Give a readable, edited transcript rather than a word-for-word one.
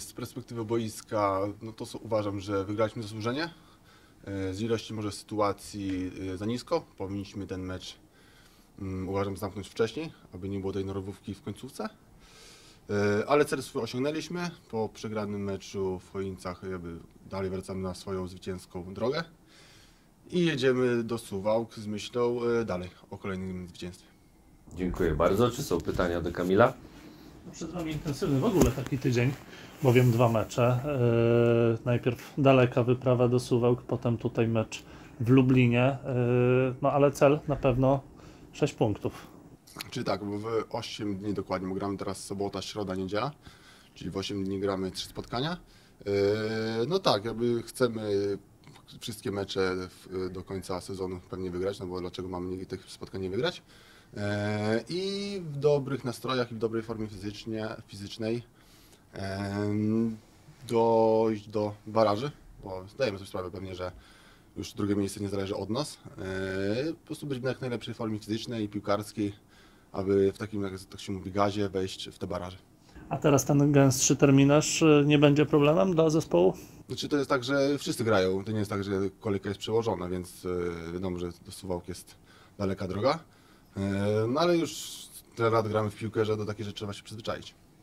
z perspektywy boiska, no to uważam, że wygraliśmy zasłużenie. Z ilości może sytuacji za nisko. Powinniśmy ten mecz, uważam, zamknąć wcześniej, aby nie było tej nerwówki w końcówce. Ale cel swój osiągnęliśmy. Po przegranym meczu w Chojnicach jakby dalej wracamy na swoją zwycięską drogę i jedziemy do Suwałk z myślą dalej o kolejnym zwycięstwie. Dziękuję bardzo. Czy są pytania do Kamila? Przed Wami intensywny w ogóle taki tydzień, bowiem 2 mecze. Najpierw daleka wyprawa do Suwałk, potem tutaj mecz w Lublinie. No ale cel na pewno 6 punktów. Czyli tak, bo w 8 dni dokładnie, bo gramy teraz sobota, środa, niedziela, czyli w 8 dni gramy 3 spotkania. No tak, jakby chcemy wszystkie mecze do końca sezonu pewnie wygrać, no bo dlaczego mamy tych spotkań nie wygrać? I w dobrych nastrojach i w dobrej formie fizycznej dojść do baraży, bo zdajemy sobie sprawę pewnie, że już drugie miejsce nie zależy od nas. Po prostu być w jak najlepszej formie fizycznej i piłkarskiej, aby w takim, jak to się mówi, gazie wejść w te baraże. A teraz ten gęstszy terminarz nie będzie problemem dla zespołu? Znaczy to jest tak, że wszyscy grają, to nie jest tak, że kolejka jest przełożona, więc wiadomo, że do Suwałk jest daleka droga. No ale już tyle lat gramy w piłkę, że do takiej rzeczy trzeba się przyzwyczaić.